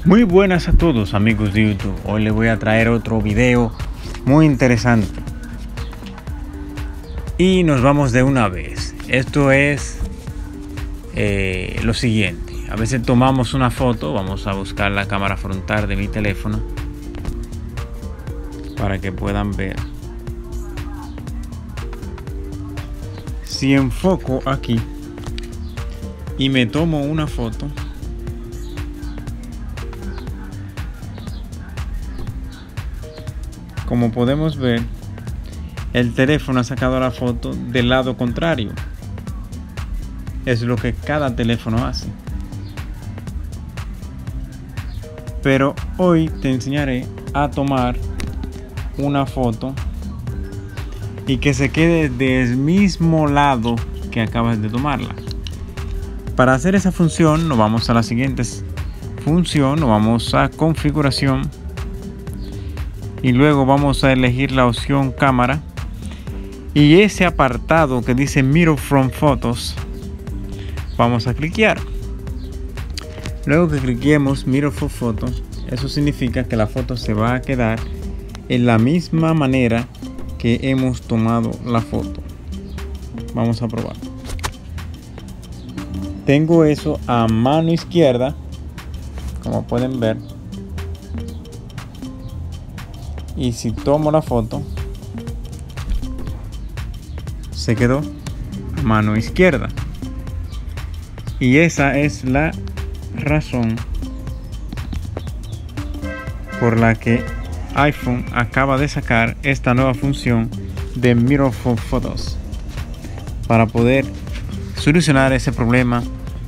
Muy buenas a todos amigos de YouTube. Hoy les voy a traer otro video muy interesante y nos vamos de una vez. Esto es lo siguiente: a veces tomamos una foto, vamos a buscar la cámara frontal de mi teléfono para que puedan ver. Si enfoco aquí y me tomo una foto, como podemos ver, el teléfono ha sacado la foto del lado contrario. Es lo que cada teléfono hace. Pero hoy te enseñaré a tomar una foto y que se quede del mismo lado que acabas de tomarla. Para hacer esa función nos vamos a la siguiente función, nos vamos a configuración y luego vamos a elegir la opción cámara y ese apartado que dice Mirror from Photos vamos a cliquear. Luego que cliquemos Mirror from Photos, eso significa que la foto se va a quedar en la misma manera que hemos tomado la foto. Vamos a probar. Tengo eso a mano izquierda, como pueden ver, y si tomo la foto se quedó a mano izquierda, y esa es la razón por la que iPhone acaba de sacar esta nueva función de Mirror from Photos para poder solucionar ese problema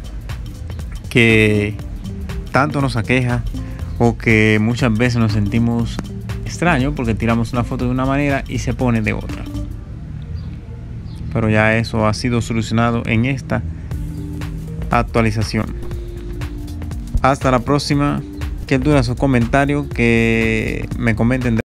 que tanto nos aqueja, o que muchas veces nos sentimos extraños porque tiramos una foto de una manera y se pone de otra. Pero ya eso ha sido solucionado en esta actualización. Hasta la próxima. Que duda su comentario, que me comenten.